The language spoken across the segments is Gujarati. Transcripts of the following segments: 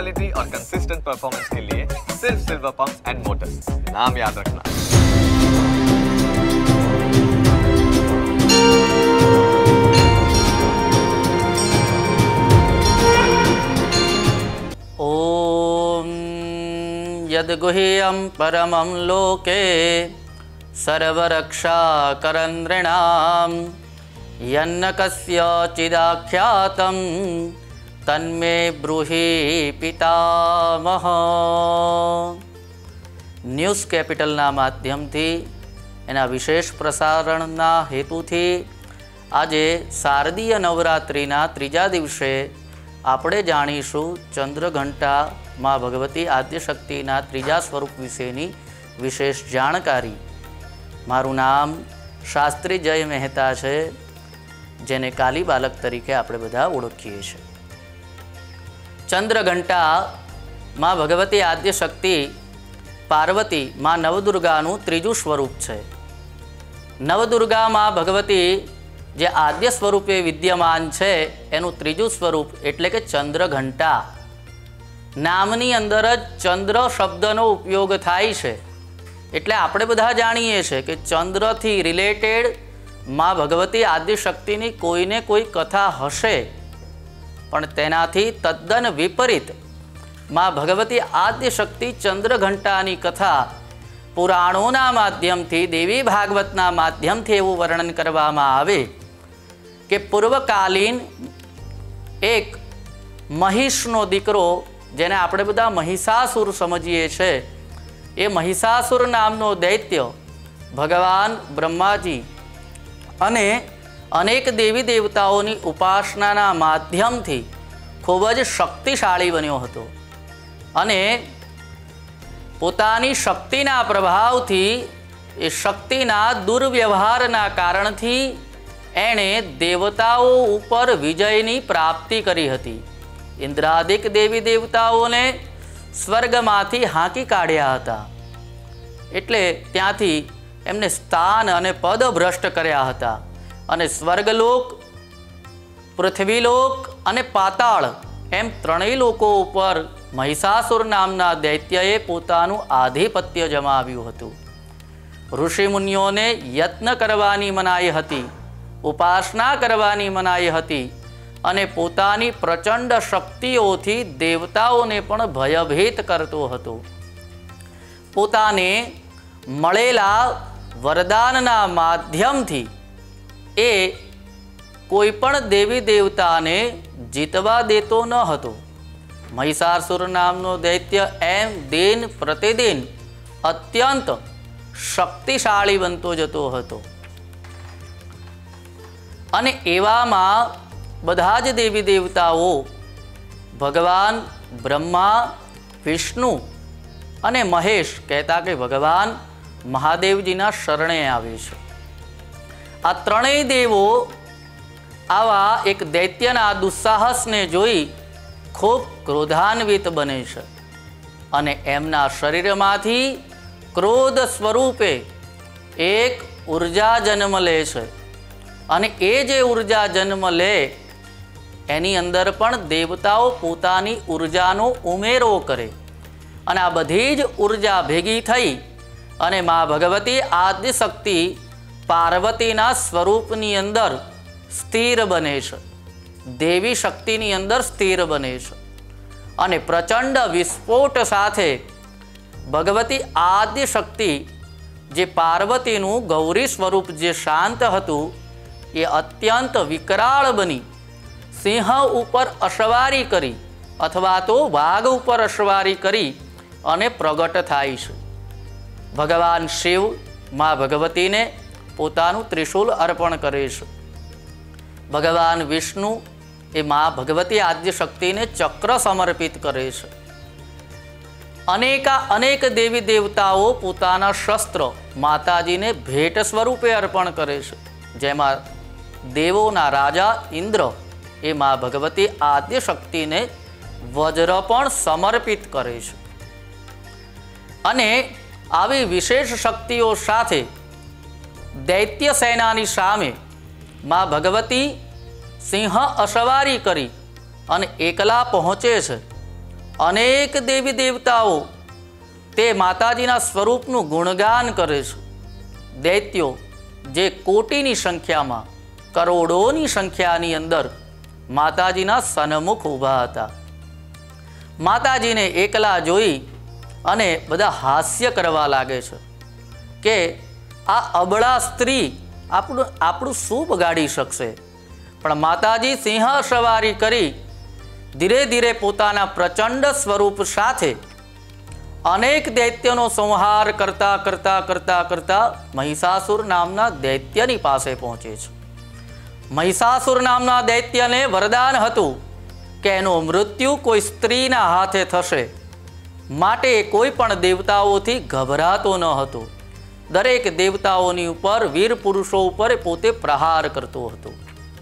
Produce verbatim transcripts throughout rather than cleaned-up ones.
क्वालिटी और कंसिस्टेंट परफॉर्मेंस के लिए सिर्फ सिल्वर पंप्स एंड मोटर्स, नाम याद रखना। ओम यद्गुह्यं परमं लोके सर्वरक्षाकरनृणां यन्न कस्यचिदाख्यातं तन्मे ब्रूहि पितामह। न्यूज़ कैपिटलना माध्यमथी एना विशेष प्रसारणना हेतुथी आजे शारदीय नवरात्रिना त्रीजा दिवसे આપણે જાણીશું ચંદ્રઘંટા માં ભગવતી આદ્યશક્તિના ત્રીજા સ્વરૂપ વિશેની વિશેષ જાણકારી। મારું નામ શાસ્ત્રી જય મહેતા છે, જેને કાલી બાલક તરીકે આપણે બધા ઓળખીએ છીએ। ચંદ્રઘંટા માં ભગવતી આદ્યશક્તિ પાર્વતી માં નવદુર્ગાનું ત્રીજું સ્વરૂપ છે। નવદુર્ગા માં ભગવતી जे आद्य स्वरूपे विद्यमान है एनु त्रीजू स्वरूप एटले के चंद्रघंटा। नामनी अंदर ज चंद्र शब्दनो उपयोग थाय छे, एटले आपणे बधा जाणीए छे के चंद्र थी रिलेटेड मां भगवती आद्यशक्तिनी कोई ने कोई कथा हशे, पण तेनाथी तद्दन विपरीत मां भगवती आद्यशक्ति चंद्रघंटानी कथा पुराणोना माध्यमथी देवी भागवतना माध्यमथी एवुं वर्णन करवामां आवे के पूर्वकालीन एक महिषनो दीकरो जेने आपणे बधा महिषासुर समझीए छे, ए महिषासुर नामनो दैत्य भगवान ब्रह्माजी अने अनेक देवी देवताओनी उपासनाना माध्यमथी खूब ज शक्तिशाળી बन्यो हतो अने पोतानी शक्तिना प्रभावथी ए शक्तिना दुर्व्यवहारना कारणथी एणे देवताओ उपर विजयनी प्राप्ति करी हती। इंद्रादिक देवी देवताओने स्वर्गमांथी हांकी काढ्या हता, एटले त्यांथी एमने स्थान अने पद भ्रष्ट कर्या हता अने स्वर्गलोक, पृथ्वीलोक अने पाताळ एम त्रणेय लोको उपर महिषासुर नामना दैत्यए पोतानुं आधिपत्य जमाव्युं हतुं। ऋषि मुनिओने यत्न करवानी मनाई हती, उपासना करवानी मनाई हती अने पोतानी प्रचंड शक्तिओथी देवताओने पण भयभीत करतो हतो। पोताने मळेला वरदानना माध्यमथी ए कोईपण देवी देवताने जीतवा देतो न हतो। महिषासुर नामनो दैत्य एम दिन प्रतिदिन अत्यंत शक्तिशाળી बनतो जतो हतो अने एवामां बधा ज देवी देवताओ भगवान ब्रह्मा, विष्णु अने महेश कहता के भगवान महादेवजीना शरणे आवे छे। आ त्रणेय देवो आवा एक दैत्यना दुस्साहसने जोई खूब क्रोधान्वित बने छे अने एमना शरीरमांथी क्रोध स्वरूपे एक ऊर्जा जन्म ले छे अने ए जे ऊर्जा जन्म ले एनी अंदर पण देवताओ पोतानी ऊर्जानो उमेरो करे अने आ बधी ज ऊर्जा भेगी थई अने मां भगवती आद्यशक्ति पार्वतीना स्वरूपनी अंदर स्थिर बने छे, देवी शक्तिनी अंदर स्थिर बने छे अने प्रचंड विस्फोट साथे भगवती आद्यशक्ति जे पार्वतीनुं गौरी स्वरूप जे शांत हतुं ये अत्यंत विकराळ बनी सिंह उपर अश्वारी करी अथवा तो वाघ उपर अश्वारी करी अने प्रगट थाय छे। भगवान शिव मां भगवती ने पोतानुं त्रिशूल अर्पण करे छे। भगवान विष्णु ए मां भगवती आद्यशक्ति ने चक्र समर्पित करे छे। अनेका अनेक देवी देवताओ पोताना शस्त्र माताजी ने भेट स्वरूपे अर्पण करे छे, जेमां देवोना राजा इंद्र ए मां भगवती आद्यशक्ति ने वज्र पण समर्पित करे छे। अने आवी विशेष शक्तिओ साथे दैत्य सेनानी सामे मां भगवती सिंह अशवारी करी अने एकला पहोंचे छे અનેક દેવી દેવતાઓ તે માતાજીના સ્વરૂપનું ગુણગાન કરે છે. દૈત્યો જે કોટીની સંખ્યામાં, કરોડોની સંખ્યાની અંદર માતાજીના સન્મુખ ઊભા હતા. માતાજીને એકલા જોઈ અને બધા હાસ્ય કરવા લાગે છે કે આ અબળા સ્ત્રી આપણું આપણું શું બગાડી શકશે. પણ માતાજી સિંહ સવારી કરી ધીરે ધીરે પોતાના પ્રચંડ સ્વરૂપ સાથે અનેક દૈત્યનો સંહાર કરતા કરતા કરતા કરતા મહિષાસુર નામના દૈત્યની પાસે પહોંચે છે. મહિષાસુર નામના દૈત્યને વરદાન હતું કે એનું મૃત્યુ કોઈ સ્ત્રીના હાથે થશે, માટે કોઈ પણ દેવતાઓથી ગભરાતો ન હતો. દરેક દેવતાઓની ઉપર, વીર પુરુષો ઉપર પોતે પ્રહાર કરતો હતો.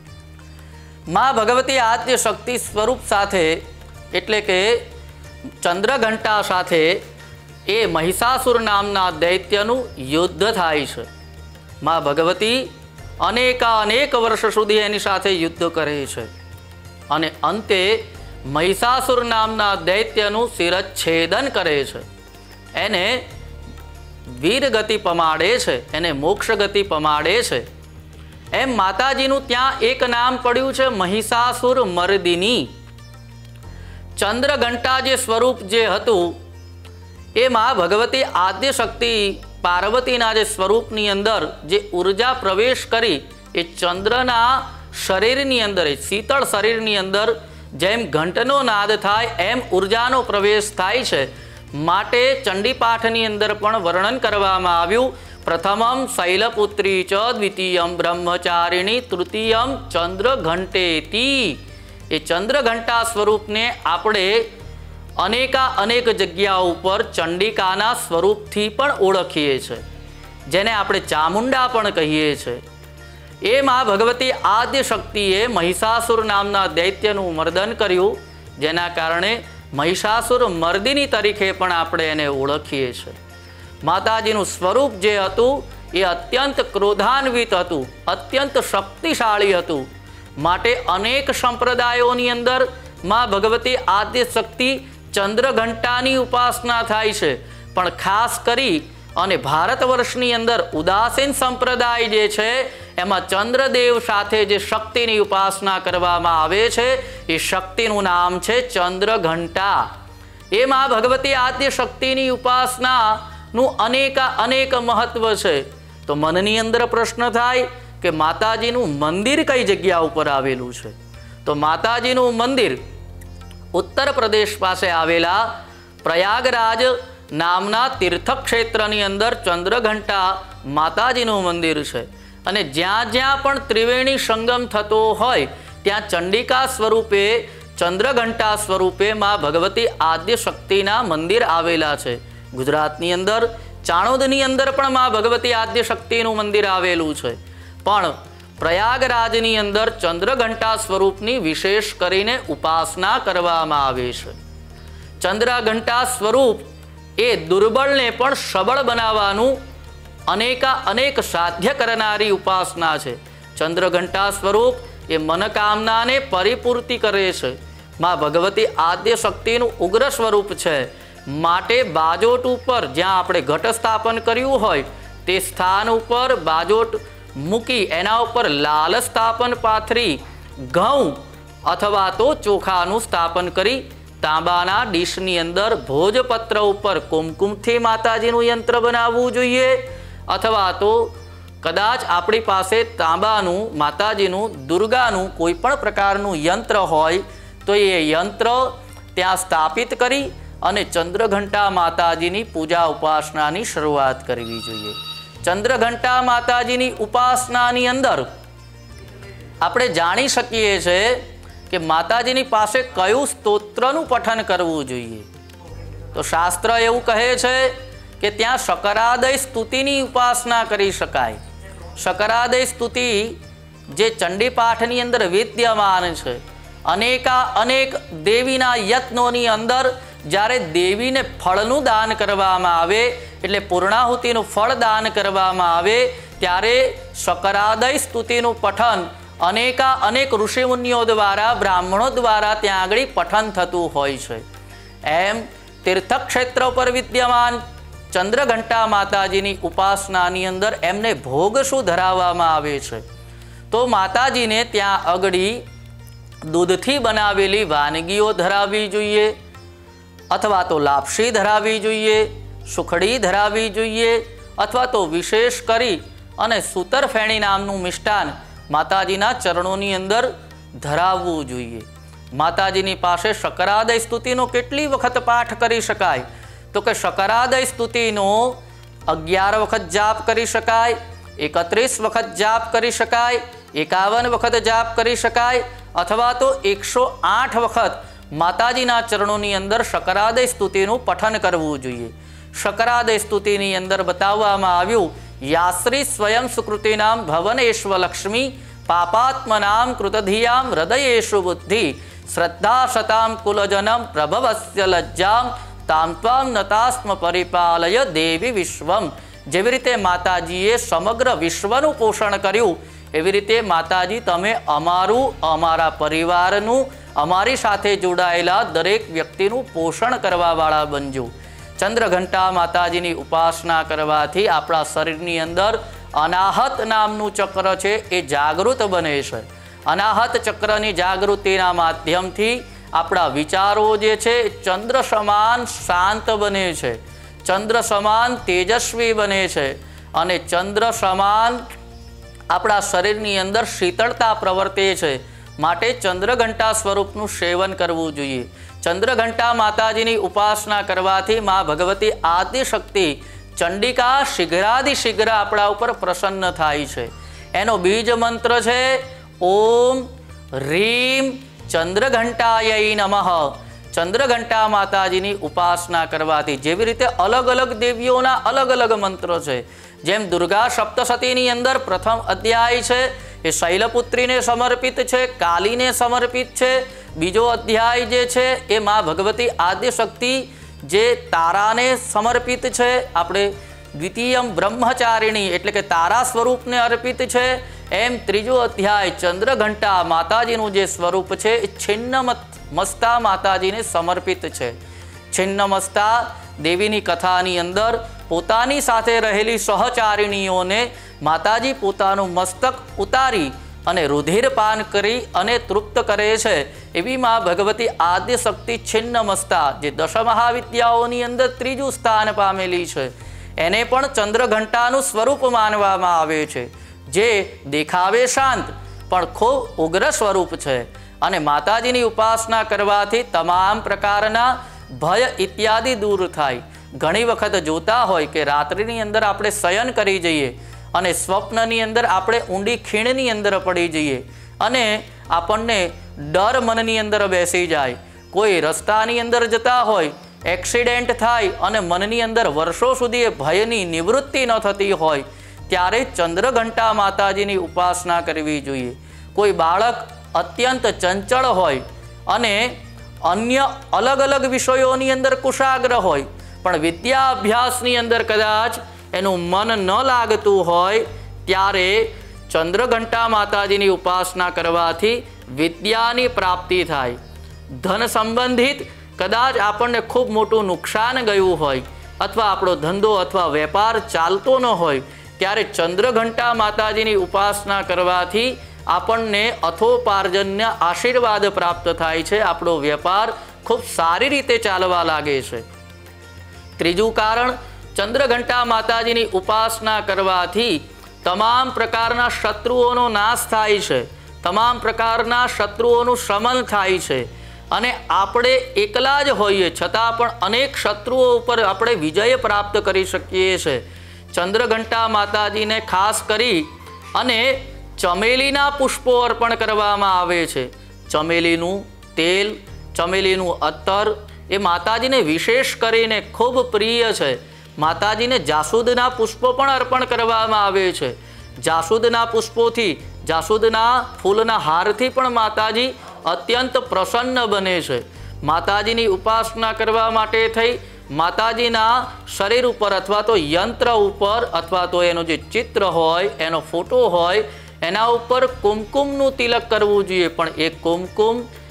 માં ભગવતી આદ્ય શક્તિ સ્વરૂપ સાથે એટલે કે ચંદ્રઘંટા સાથે એ મહિષાસુર નામના દૈત્યનું યુદ્ધ થાય છે. માં ભગવતી અનેકા અનેક વર્ષ સુધી એની સાથે યુદ્ધ કરે છે અને અંતે મહિષાસુર નામના દૈત્યનું શિરચ્છેદન કરે છે. એને વીરગતિ પમાડે છે, એને મોક્ષગતિ પમાડે છે. એમ માતાજીનું ત્યાં એક નામ પડ્યું છે મહિષાસુર મર્દિની. ચંદ્રઘંટા જે સ્વરૂપ જે હતું એમાં ભગવતી આદ્ય શક્તિ પાર્વતીના જે સ્વરૂપની અંદર જે ઉર્જા પ્રવેશ કરી એ ચંદ્રના શરીરની અંદર, શીતળ શરીરની અંદર જેમ ઘંટનો નાદ થાય એમ ઉર્જાનો પ્રવેશ થાય છે. માટે ચંડીપાઠની અંદર પણ વર્ણન કરવામાં આવ્યું. પ્રથમમ શૈલપુત્રી ચ, દ્વિતીયમ બ્રહ્મચારિણી, તૃતીયમ ચંદ્રઘંટેતી. એ ચંદ્રઘંટા સ્વરૂપને આપણે અનેકા અનેક જગ્યાઓ ઉપર ચંડિકાના સ્વરૂપથી પણ ઓળખીએ છીએ, જેને આપણે ચામુંડા પણ કહીએ છીએ. એમાં ભગવતી આદ્ય શક્તિએ મહિષાસુર નામના દૈત્યનું મર્દન કર્યું, જેના કારણે મહિષાસુર મર્દિની તરીકે પણ આપણે એને ઓળખીએ છીએ. માતાજીનું સ્વરૂપ જે હતું એ અત્યંત ક્રોધાન્વિત હતું, અત્યંત શક્તિશાળી હતું. માટે અનેક સંપ્રદાયોની અંદર માં ભગવતી આદ્ય શક્તિ ચંદ્રઘંટાની ઉપાસના થાય છે. પણ ખાસ કરી અને ભારત વર્ષની અંદર ઉદાસીન સંપ્રદાય જે છે એમાં ચંદ્રદેવ સાથે જે શક્તિની ઉપાસના કરવામાં આવે છે એ શક્તિનું નામ છે ચંદ્રઘંટા. એમાં ભગવતી આદ્ય શક્તિની ઉપાસનાનું અનેકા અનેક મહત્વ છે. તો મનની અંદર પ્રશ્ન થાય કે માતાજીનું મંદિર કઈ જગ્યા ઉપર આવેલું છે? તો માતાજીનું મંદિર ઉત્તર પ્રદેશ પાસે આવેલા પ્રયાગરાજ નામના તીર્થક્ષેત્રની અંદર ચંદ્રઘંટા માતાજીનું મંદિર છે. અને જ્યાં જ્યાં પણ ત્રિવેણી સંગમ થતો હોય ત્યાં ચંડિકા સ્વરૂપે, ચંદ્રઘંટા સ્વરૂપે માં ભગવતી આદ્ય શક્તિના મંદિર આવેલા છે. ગુજરાતની અંદર ચાણોદની અંદર પણ માં ભગવતી આદ્ય શક્તિનું મંદિર આવેલું છે. પણ પ્રયાગરાજની અંદર ચંદ્રઘંટા સ્વરૂપની વિશેષ કરીને ઉપાસના કરવામાં આવે છે. ચંદ્રઘંટા સ્વરૂપ એ દુર્બળને પણ સબળ બનાવવાનું અનેકા અનેક સાધ્ય કરનારી ઉપાસના છે. ચંદ્રઘંટા સ્વરૂપ એ મનકામનાને પરિપૂર્તિ કરે છે. માં ભગવતી આદ્ય શક્તિનું ઉગ્ર સ્વરૂપ છે. માટે બાજોટ ઉપર જ્યાં આપણે ઘટ સ્થાપન કર્યું હોય તે સ્થાન ઉપર બાજોટ મૂકી એના ઉપર લાલ સ્થાપન પાથરી ઘઉં અથવા તો ચોખાનું સ્થાપન કરી તાંબાના ડીશની અંદર ભોજપત્ર ઉપર કુમકુમથી માતાજીનું યંત્ર બનાવવું જોઈએ. અથવા તો કદાચ આપણી પાસે તાંબાનું માતાજીનું દુર્ગાનું કોઈ પણ પ્રકારનું યંત્ર હોય તો એ યંત્ર ત્યાં સ્થાપિત કરી અને ચંદ્રઘંટા માતાજીની પૂજા ઉપાસનાની શરૂઆત કરવી જોઈએ. ચંદ્રઘંટા માતાજીની ઉપાસનાની અંદર આપણે જાણી શકીએ છીએ કે માતાજીની પાસે કયું સ્તોત્રનું પઠન કરવું જોઈએ. તો શાસ્ત્ર એવું કહે છે કે ત્યાં શકરાદય સ્તુતિની ઉપાસના કરી શકાય. શકરાદય સ્તુતિ જે ચંડીપાઠની અંદર વિદ્યમાન છે. અનેકા અનેક દેવીના યત્નોની અંદર જ્યારે દેવીને ફળનું દાન કરવામાં આવે એટલે પૂર્ણાહુતિનું ફળ દાન કરવામાં આવે ત્યારે શકરાદય સ્તુતિનું પઠન અનેકા અનેક ઋષિમુનિઓ દ્વારા, બ્રાહ્મણો દ્વારા ત્યાં આગળ પઠન થતું હોય છે. એમ તીર્થક્ષેત્ર પર વિદ્યમાન ચંદ્રઘંટા માતાજીની ઉપાસનાની અંદર એમને ભોગ શું ધરાવવામાં આવે છે? તો માતાજીને ત્યાં અગડી દૂધથી બનાવેલી વાનગીઓ ધરાવવી જોઈએ, અથવા તો લાપસી ધરાવવી જોઈએ, સુખડી ધરાવવી જોઈએ, અથવા તો વિશેષ કરી અને સૂતરફેણી નામનું મિષ્ટાન માતાજીના ચરણોની અંદર ધરાવવું જોઈએ. માતાજીની પાસે શકરાદય સ્તુતિનો કેટલી વખત પાઠ કરી શકાય? તો કે શકરાદય સ્તુતિનો અગિયાર વખત જાપ કરી શકાય, એકત્રીસ વખત જાપ કરી શકાય, એકાવન વખત જાપ કરી શકાય, અથવા તો એકસો આઠ વખત માતાજીના ચરણોની અંદર શકરાદય સ્તુતિનું પઠન કરવું જોઈએ. શકરાદય સ્તુતિની અંદર બતાવવામાં આવ્યું, યાશ્રી સ્વયં સુકૃતિનામ ભવનેશ્વ લક્ષ્મી પાપાત્મનામ કૃતધિયામ હૃદયેશુ બુદ્ધિ શ્રદ્ધા શતામ કુલજનમ પ્રભવસ્ય લજ્જામ તામ ત્વામ નતાસ્મ પરિપાલય દેવી વિશ્વમ. જેવી રીતે માતાજીએ સમગ્ર વિશ્વનું પોષણ કર્યું, એવી રીતે માતાજી તમે અમારું, અમારા પરિવારનું, અમારી સાથે જોડાયેલા દરેક વ્યક્તિનું પોષણ કરવાવાળા બનજો. ચંદ્રઘંટા માતાજીની ઉપાસના કરવાથી આપણા શરીરની અંદર અનાહત નામનું ચક્ર છે એ જાગૃત બને છે. અનાહત ચક્રની જાગૃતિના માધ્યમથી આપણા વિચારો જે છે ચંદ્ર સમાન શાંત બને છે, ચંદ્ર સમાન તેજસ્વી બને છે, અને ચંદ્ર સમાન આપણા શરીરની અંદર શીતળતા પ્રવર્તે છે. માટે ચંદ્રઘંટા સ્વરૂપનું સેવન કરવું જોઈએ. ચંદ્રઘંટા માતાજીની ઉપાસના કરવાથી મા ભગવતી આદિશક્તિ ચંડિકા શીઘ્રાદિ શીઘ્ર આપણા ઉપર પ્રસન્ન થાય છે. એનો બીજ મંત્ર છે ઓમ રીમ ચંદ્રઘંટાય નમઃ. ચંદ્રઘંટા માતાજીની ઉપાસના કરવાથી જેવી રીતે અલગ અલગ દેવીઓના અલગ અલગ મંત્રો છે, જેમ દુર્ગા સપ્તશતીની અંદર પ્રથમ અધ્યાય છે એ શૈલપુત્રીને સમર્પિત છે, કાલીને સમર્પિત છે. બીજો અધ્યાય જે છે એ મા ભગવતી આદ્યશક્તિ જે તારાને સમર્પિત છે, આપણે દ્વિતીયમ બ્રહ્મચારિણી એટલે કે તારા સ્વરૂપને અર્પિત છે. એમ ત્રીજો અધ્યાય ચંદ્રઘંટા માતાજીનું જે સ્વરૂપ છે એ છિન્ન મસ્તા માતાજીને સમર્પિત છે. છિન્ન મસ્તા દેવીની કથાની અંદર પોતાની સાથે રહેલી સહચારિણીઓને માતાજી પોતાનું મસ્તક ઉતારી અને રુધિરપાન કરી અને તૃપ્ત કરે છે. એવી મા ભગવતી આદ્ય શક્તિ છિન્ન મસ્તા જે દશ મહાવિદ્યાઓની અંદર ત્રીજું સ્થાન પામેલી છે, એને પણ ચંદ્રઘંટાનું સ્વરૂપ માનવામાં આવે છે, જે દેખાવે શાંત પણ ખૂબ ઉગ્ર સ્વરૂપ છે. અને માતાજીની ઉપાસના કરવાથી તમામ પ્રકારના ભય ઇત્યાદિ દૂર થાય. ઘણી વખત જોતા હોય કે રાત્રિની અંદર આપણે શયન કરી જઈએ અને સ્વપ્નની અંદર આપણે ઊંડી ખીણની અંદર પડી જઈએ અને આપણને ડર મનની અંદર બેસી જાય. કોઈ રસ્તાની અંદર જતા હોય, એક્સિડન્ટ થાય અને મનની અંદર વર્ષો સુધી એ ભયની નિવૃત્તિ ન થતી હોય, ત્યારે ચંદ્રઘંટા માતાજીની ઉપાસના કરવી જોઈએ. કોઈ બાળક અત્યંત ચંચળ હોય અને અન્ય અલગ અલગ વિષયોની અંદર કુશાગ્ર હોય, પણ વિદ્યા અભ્યાસની અંદર કદાચ એનું મન ન લાગતું હોય, ત્યારે ચંદ્રઘંટા માતાજીની ઉપાસના કરવાથી વિદ્યાની પ્રાપ્તિ થાય. ધન સંબંધિત કદાચ આપણને ખૂબ મોટું નુકસાન ગયું હોય, અથવા આપણો ધંધો અથવા વેપાર ચાલતો ન હોય, ત્યારે ચંદ્રઘંટા માતાજીની ઉપાસના કરવાથી આપણને અથોપાર્જનના આશીર્વાદ પ્રાપ્ત થાય છે. આપણો વેપાર ખૂબ સારી રીતે ચાલવા લાગે છે. ત્રીજું કારણ, ચંદ્રઘંટા માતાજીની ઉપાસના કરવાથી તમામ પ્રકારના શત્રુઓનો નાશ થાય છે, તમામ પ્રકારના શત્રુઓનું શમન થાય છે, અને આપણે એકલા જ હોઈએ છતાં પણ અનેક શત્રુઓ ઉપર આપણે વિજય પ્રાપ્ત કરી શકીએ છીએ. ચંદ્રઘંટા માતાજીને ખાસ કરી અને ચમેલીના પુષ્પો અર્પણ કરવામાં આવે છે. ચમેલીનું તેલ, ચમેલીનું અત્તર એ માતાજીને વિશેષ કરીને ખૂબ પ્રિય છે. માતાજીને જાસૂદના પુષ્પો પણ અર્પણ કરવામાં આવે છે. જાસૂદના પુષ્પોથી, જાસૂદના ફૂલના હારથી પણ માતાજી અત્યંત પ્રસન્ન બને છે. માતાજીની ઉપાસના કરવા માટે થઈ માતાજીના શરીર ઉપર અથવા તો યંત્ર ઉપર અથવા તો એનો જે ચિત્ર હોય, એનો ફોટો હોય, એના ઉપર કુમકુમનું તિલક કરવું જોઈએ. પણ એ કુમકુમ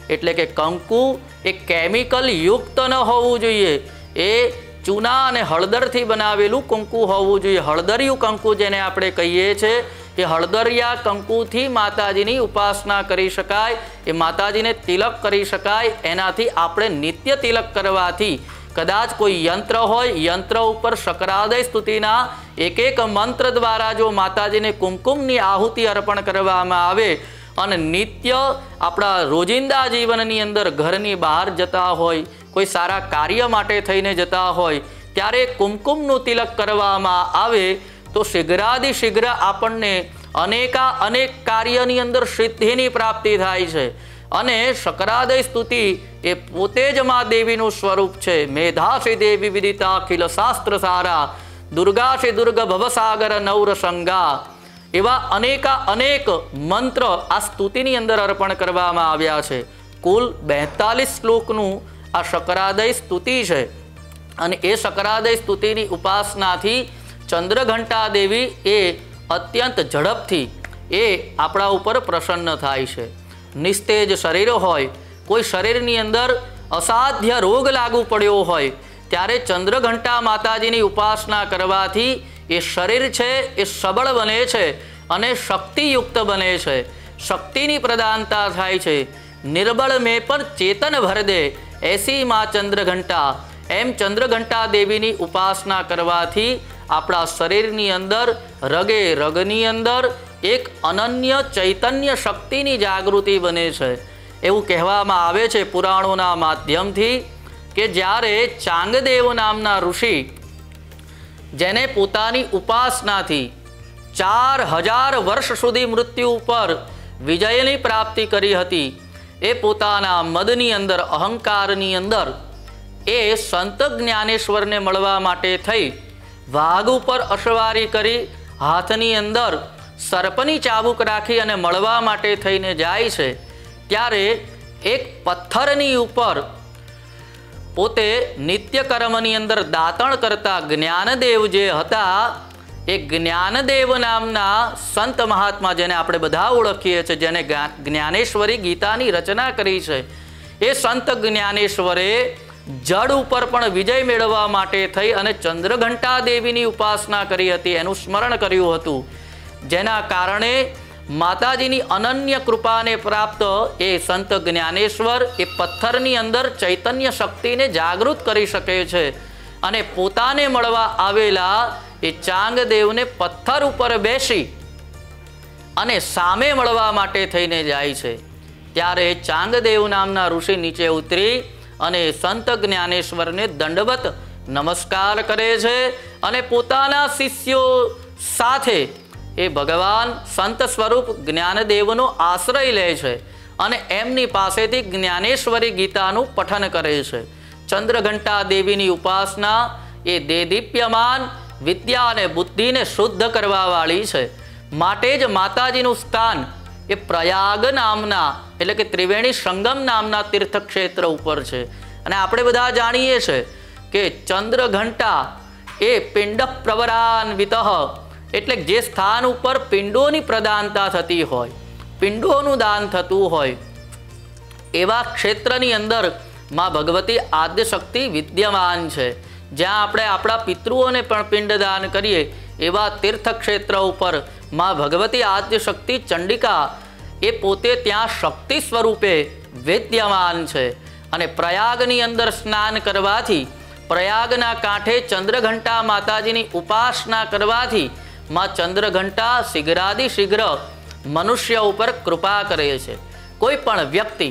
એટલે કે કંકુ એ કેમિકલ યુક્ત ન હોવું જોઈએ, એ ચૂના અને હળદરથી બનાવેલું કંકુ હોવું જોઈએ. હળદરિયું કંકુ જેને આપણે કહીએ છીએ, એ હળદરિયા કંકુથી માતાજીની ઉપાસના કરી શકાય, એ માતાજીને તિલક કરી શકાય. એનાથી આપણે નિત્ય તિલક કરવાથી કદાચ કોઈ યંત્ર હોય, યંત્ર ઉપર શકરાદય સ્તુતિના એક એક મંત્ર દ્વારા જો માતાજીને કુમકુમની આહુતિ અર્પણ કરવામાં આવે અને નિત્ય આપણા રોજિંદા જીવનની અંદર ઘરની બહાર જતા હોય, કોઈ સારા કાર્ય માટે થઈને જતા હોય, ત્યારે કુમકુમનું તિલક કરવામાં આવે તો શીઘ્રાદિ શીઘ્ર આપણને અનેકા અનેક કાર્યની અંદર સિદ્ધિની પ્રાપ્તિ થાય છે. અને શકરાદય સ્તુતિ એ પોતે જ મા દેવીનું સ્વરૂપ છે. મેધાશે દેવી વિદિતા અખિલ શાસ્ત્ર સારા, દુર્ગાશે દુર્ગ ભવસાગર નૌર સંગા, એવા અનેકા અનેક મંત્ર આ સ્તુતિની અંદર અર્પણ કરવામાં આવ્યા છે. કુલ બેતાલીસ શ્લોકનું આ શકરાદય સ્તુતિ છે. અને એ શકરાદય સ્તુતિની ઉપાસનાથી ચંદ્રઘંટા દેવી એ અત્યંત ઝડપથી એ આપણા ઉપર પ્રસન્ન થાય છે. નિસ્તેજ શરીર હોય, કોઈ શરીરની અંદર અસાધ્ય રોગ લાગુ પડ્યો હોય, ત્યારે ચંદ્રઘંટા માતાજીની ઉપાસના કરવાથી એ શરીર છે એ સબળ બને છે અને શક્તિયુક્ત બને છે, શક્તિની પ્રદાનતા થાય છે. નિર્બળ મેં પણ ચેતન ભર દે એસી માં ચંદ્રઘંટા, એમ ચંદ્રઘંટા દેવીની ઉપાસના કરવાથી આપણા શરીરની અંદર રગે રગની અંદર એક અનન્ય ચૈતન્ય શક્તિની જાગૃતિ બને છે. એવું કહેવામાં આવે છે પુરાણોના માધ્યમથી કે જ્યારે ચાંગદેવ નામના ઋષિ, જેને પોતાની ઉપાસનાથી ચાર હજાર વર્ષ સુધી મૃત્યુ ઉપર વિજયની પ્રાપ્તિ કરી હતી, એ પોતાના મદની અંદર, અહંકારની અંદર એ સંત જ્ઞાનેશ્વરને મળવા માટે થઈ વાઘ ઉપર અસવારી કરી, હાથની અંદર સર્પની ચાબુક રાખી અને મળવા માટે થઈને જાય છે. ત્યારે એક પથ્થરની ઉપર પોતે નિત્ય કર્મની અંદર દાતણ કરતા જ્ઞાનદેવ જે હતા, એ જ્ઞાનદેવ નામના સંત મહાત્મા, જેને આપણે બધા ઓળખીએ છીએ, જેને જ્ઞાનેશ્વરી ગીતાની રચના કરી છે, એ સંત જ્ઞાનેશ્વરે જડ ઉપર પણ વિજય મેળવવા માટે થઈ અને ચંદ્રઘંટા દેવીની ઉપાસના કરી હતી, એનું સ્મરણ કર્યું હતું. જેના કારણે માતાજીની અનન્ય કૃપાને પ્રાપ્ત એ સંત જ્ઞાનેશ્વર એ પથ્થરની અંદર ચૈતન્ય શક્તિને જાગૃત કરી શકે છે અને પોતાને મળવા આવેલા એ ચાંગદેવને પથ્થર ઉપર બેસી અને સામે મળવા માટે થઈને જાય છે. ત્યારે ચાંગદેવ નામના ઋષિ નીચે ઉતરી અને સંત જ્ઞાનેશ્વરને દંડવત નમસ્કાર કરે છે અને પોતાના શિષ્યો સાથે એ ભગવાન સંત સ્વરૂપ જ્ઞાનદેવનો આશ્રય લે છે અને એમની પાસેથી જ્ઞાનેશ્વરી ગીતાનું પઠન કરે છે. ચંદ્રઘંટા દેવીની ઉપાસના એ દેદીપ્યમાન વિદ્યા અને બુદ્ધિને શુદ્ધ કરવાવાળી છે. માટે જ માતાજીનું સ્થાન એ પ્રયાગ નામના, એટલે કે ત્રિવેણી સંગમ નામના તીર્થક્ષેત્ર ઉપર છે. અને આપણે બધા જાણીએ છીએ કે ચંદ્રઘંટા એ પિંડ પ્રવરાન્વિત, એટલે જે સ્થાન ઉપર પિંડોની પ્રદાનતા થતી હોય, પિંડોનું દાન થતું હોય, એવા ક્ષેત્રની અંદર માં ભગવતી આદ્યશક્તિ વિદ્યમાન છે. જ્યાં આપણે આપણા પિતૃઓને પણ પિંડદાન કરીએ, એવા તીર્થક્ષેત્ર ઉપર માં ભગવતી આદ્યશક્તિ ચંડિકા એ પોતે ત્યાં શક્તિ સ્વરૂપે વિદ્યમાન છે. અને પ્રયાગની અંદર સ્નાન કરવાથી, પ્રયાગના કાંઠે ચંદ્રઘંટા માતાજીની ઉપાસના કરવાથી માં ચંદ્રઘંટા શીઘ્રાદિ શીઘ્ર મનુષ્ય ઉપર કૃપા કરે છે. કોઈ પણ વ્યક્તિ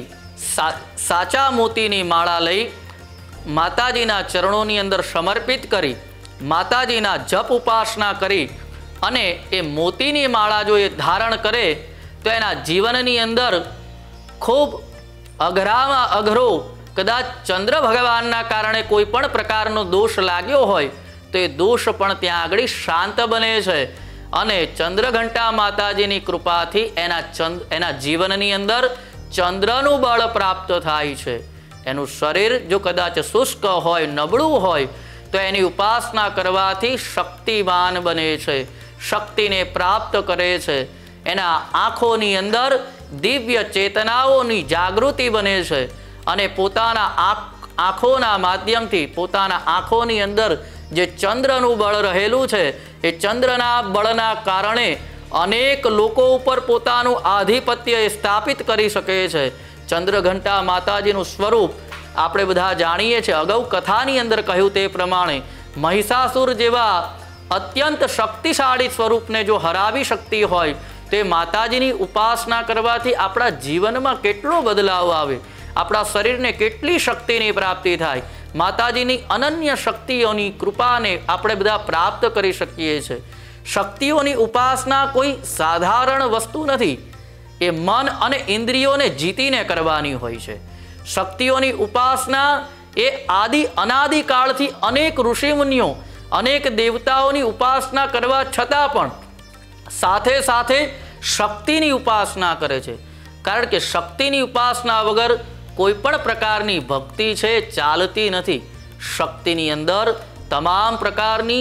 સાચા મોતીની માળા લઈ માતાજીના ચરણોની અંદર સમર્પિત કરી, માતાજીના જપ ઉપાસના કરી અને એ મોતીની માળા જો એ ધારણ કરે તો એના જીવનની અંદર ખૂબ અઘરામાં અઘરો, કદાચ ચંદ્ર ભગવાનના કારણે કોઈ પણ પ્રકારનો દોષ લાગ્યો હોય તો એ દોષ પણ ત્યાં આગળ શાંત બને છે. અને ચંદ્રઘંટા માતાજીની કૃપાથી એના ચંદ્ર એના જીવનની અંદર ચંદ્રનું બળ પ્રાપ્ત થાય છે. એનું શરીર જો કદાચ શુષ્ક હોય, નબળું હોય, તો એની ઉપાસના કરવાથી શક્તિવાન બને છે, શક્તિને પ્રાપ્ત કરે છે. એના આંખોની અંદર દિવ્ય ચેતનાઓની જાગૃતિ બને છે અને પોતાના આંખ આંખોના માધ્યમથી પોતાના આંખોની અંદર જે ચંદ્રનું બળ રહેલું છે એ ચંદ્રના બળના કારણે અનેક લોકો ઉપર પોતાનું આધિપત્ય એ સ્થાપિત કરી શકે છે. ચંદ્રઘંટા માતાજીનું સ્વરૂપ આપણે બધા જાણીએ છીએ. અગાઉ કથાની અંદર કહ્યું તે પ્રમાણે મહિષાસુર જેવા અત્યંત શક્તિશાળી સ્વરૂપને જો હરાવી શકતી હોય તે માતાજીની ઉપાસના કરવાથી આપણા જીવનમાં કેટલો બદલાવ આવે, આપણા શરીરને કેટલી શક્તિની પ્રાપ્તિ થાય. માતાજીની અનન્ય શક્તિઓની કૃપાને આપણે બધા પ્રાપ્ત કરી શકીએ છીએ. શક્તિઓની ઉપાસના કોઈ સાધારણ વસ્તુ નથી. એ મન અને ઇન્દ્રિયોને જીતીને કરવાની હોય છે. શક્તિઓની ઉપાસના એ આદિ અનાદિકાળથી અનેક ઋષિમુનિઓ અનેક દેવતાઓની ઉપાસના કરવા છતાં પણ સાથે સાથે શક્તિની ઉપાસના કરે છે. કારણ કે શક્તિની ઉપાસના વગર કોઈ પણ પ્રકારની ભક્તિ છે ચાલતી નથી. શક્તિની અંદર તમામ પ્રકારની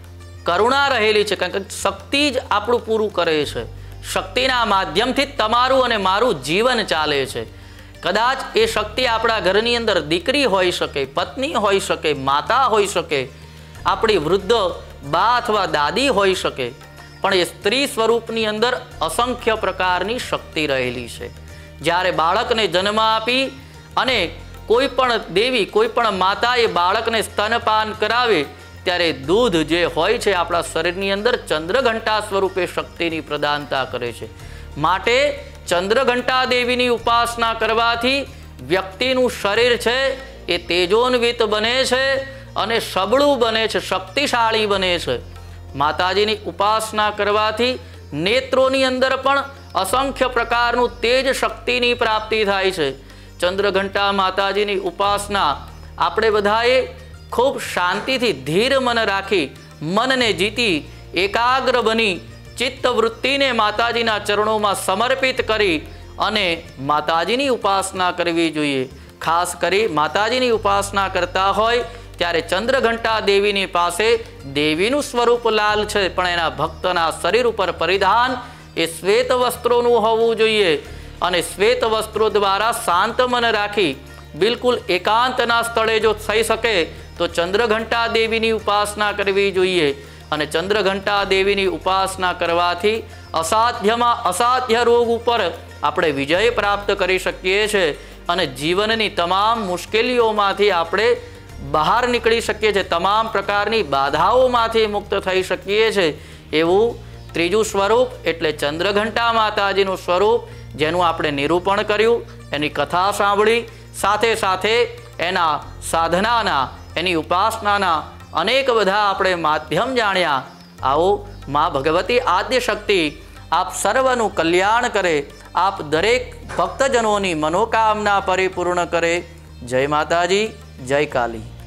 કરુણા રહેલી છે, કારણ કે શક્તિ જ આપણું પૂરું કરે છે. શક્તિના માધ્યમથી જ તમારું અને મારું જીવન ચાલે છે. કદાચ એ શક્તિ આપણા ઘરની અંદર દીકરી હોઈ શકે, પત્ની હોઈ શકે, માતા હોઈ શકે, આપણી વૃદ્ધ બા અથવા દાદી હોઈ શકે, પણ એ સ્ત્રી સ્વરૂપની અંદર અસંખ્ય પ્રકારની શક્તિ રહેલી છે. જ્યારે બાળકને જન્મ આપી અને કોઈ પણ દેવી કોઈ પણ માતા એ બાળકને સ્તનપાન કરાવે ત્યારે દૂધ જે હોય છે આપણા શરીરની અંદર ચંદ્રઘંટા સ્વરૂપે શક્તિની પ્રદાનતા કરે છે. માટે ચંદ્રઘંટા દેવીની ઉપાસના કરવાથી વ્યક્તિનું શરીર છે એ તેજોન્વિત બને છે અને સબળું બને છે, શક્તિશાળી બને છે. માતાજીની ઉપાસના કરવાથી નેત્રોની અંદર પણ અસંખ્ય પ્રકારનું તેજ શક્તિની પ્રાપ્તિ થાય છે. ચંદ્રઘંટા માતાજીની ઉપાસના આપણે બધાએ ખૂબ શાંતિથી ધીર મન રાખી મનને જીતી એકાગ્ર બની ચિત્તવૃત્તિને માતાજીના ચરણોમાં સમર્પિત કરી અને માતાજીની ઉપાસના કરવી જોઈએ. ખાસ કરી માતાજીની ઉપાસના કરતા હોય ત્યારે ચંદ્રઘંટા દેવીની પાસે દેવીનું સ્વરૂપ લાલ છે, પણ એના ભક્તના શરીર ઉપર પરિધાન એ શ્વેત વસ્ત્રોનું હોવું જોઈએ. અને શ્વેત વસ્ત્રો દ્વારા શાંત મન રાખી બિલકુલ એકાંતના સ્થળે જો થઈ શકે તો ચંદ્રઘંટા દેવીની ઉપાસના કરવી જોઈએ. અને ચંદ્રઘંટા દેવીની ઉપાસના કરવાથી અસાધ્યમાં અસાધ્ય રોગ ઉપર આપણે વિજય પ્રાપ્ત કરી શકીએ છીએ અને જીવનની તમામ મુશ્કેલીઓમાંથી આપણે બહાર નીકળી શકીએ છીએ, તમામ પ્રકારની બાધાઓમાંથી મુક્ત થઈ શકીએ છીએ. એવું ત્રીજું સ્વરૂપ એટલે ચંદ્રઘંટા માતાજીનું સ્વરૂપ, જેનું આપણે નિરૂપણ કર્યું, એની કથા સાંભળી, સાથે સાથે એના સાધનાના એની ઉપાસનાના અનેક બધા આપણે માધ્યમ જાણ્યા. આવો મા ભગવતી આદ્યશક્તિ આપ સર્વનું કલ્યાણ કરે, આપ દરેક ભક્તજનોની મનોકામના પરિપૂર્ણ કરે. જય માતાજી, જય કાલી.